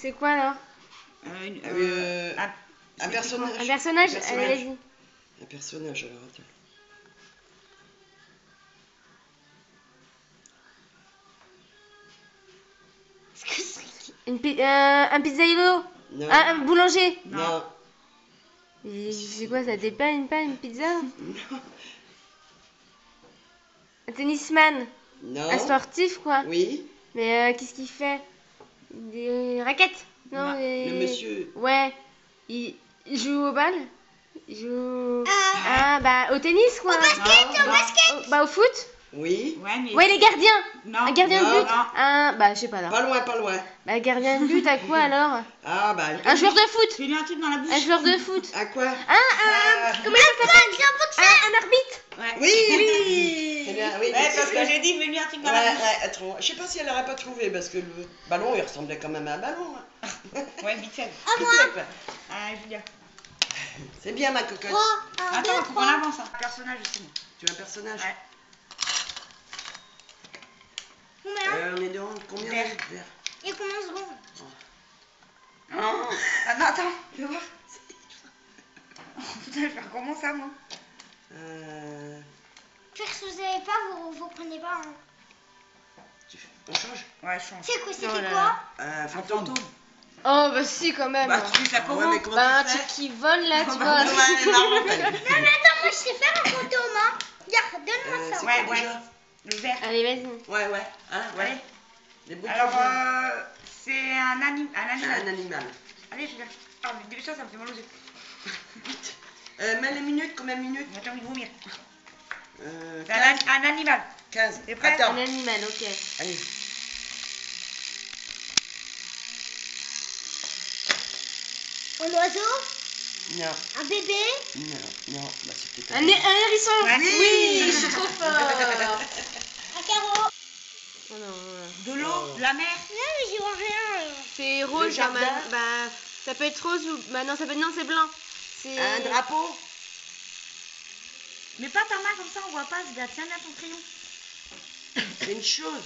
C'est quoi alors? Un personnage. Un personnage? Allez, vas-y. Un personnage, alors attends. Un pizzaïolo? Non. Un boulanger? Non. C'est quoi, ça dépeint pas une pizza? Non. Un tennisman? Non. Un sportif, quoi? Oui. Mais qu'est-ce qu'il fait? Des raquettes? Non, Le monsieur. Ouais. Il joue au bal? Il joue... bah au tennis, quoi. Au basket. Bah au foot? Oui. Ouais, les gardiens. Non. Un gardien de Non. but? Bah je sais pas là. Pas loin, pas loin. Bah gardien de but à quoi alors? Ah bah. Un joueur de foot? Fais-lui un truc dans la bouche. Un joueur de foot? À quoi? Comment il s'appelle? Un arbitre? Ouais. Oui. C'est bien, oui. Ouais, parce que j'ai dit, fais-lui un truc dans la bouche. Attends, je sais pas si elle aurait pas trouvé parce que le ballon il ressemblait quand même à un ballon. Hein. Ouais, vite fait. Julia. C'est bien ma cocotte. Attends, faut qu'on avance. Un personnage aussi. Tu as un personnage? Ouais. On est dans combien Vert. de verres? Il y a combien de secondes? Non, attends, fais voir. Putain, je vais faire comment ça, moi? Si vous savez pas, vous prenez pas. Hein. On change? Ouais, je change. C'est quoi? C'était Oh là quoi? Un Fantôme. fantôme. Oh bah si quand même. Bah, tu fais ça comment? Ouais, mais comment Bah un tu fais? truc qui vole là, tu Bah, vois. ouais, marrant. Non, mais attends, moi je sais faire un fantôme. Hein. Regarde, donne-moi ça. C'est Ouais, quoi ouais. déjà? Le vert. Allez, vas-y. Ouais. Hein, ouais. Allez. Les bouts de Alors, viande. c'est un animal. Un animal. Allez, Julia. Ah, mais déjà, ça me fait mal aux yeux. Mets les minutes, combien de minutes? J'ai envie de vomir. 15. C'est un animal. 15. T'es prêt? Attends. Un animal, ok. Allez. Un oiseau? Non. Un bébé? Non. Bah, c'est peut-être Un hérisson. Ouais. Oui, je suis trop fort. Un carreau? Oh non, De l'eau, de la mer. Non, mais j'y vois rien. c'est rose, Le jardin. bah ça peut être rose ou bah non, non, c'est blanc. C'est un drapeau. Mais pas ta main comme ça, on voit pas. Tiens bien ton crayon. C'est une chose.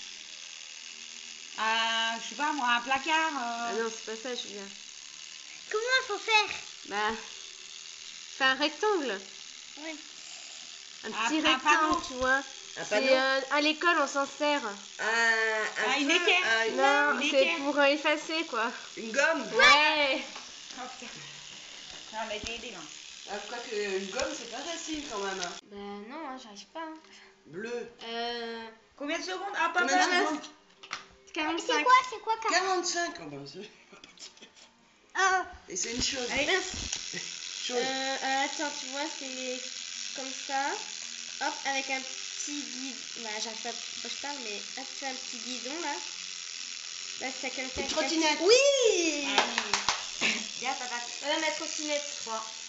Je sais pas moi, un placard. Ah non, c'est pas ça, Julien. Comment il faut faire? Bah c'est un rectangle. Oui. Un Un petit panneau. rectangle, tu vois. Un C'est panneau. à l'école on s'en sert. Une feu, équerre. Non, une c'est équerre. pour effacer quoi. une gomme. Ouais. Oh, putain. Ah, on a été aidés là. Ah, quoi que une gomme, c'est pas facile quand même. Hein. Bah non, hein, j'arrive pas. Bleu. Combien de secondes? Ah, pas Combien de mal. secondes? 45. C'est quoi 45. Oh, bah, Ah, et c'est une chose. Allez. Chose. Attends, tu vois, c'est comme ça. Hop, avec un petit guidon. Bah, j'arrive pas, faut que je parle, mais hop, c'est un petit guidon là. Là, c'est quelqu'un Une qui. trottinette. Oui! Bien, ta date. Voilà ma trottinette. 3.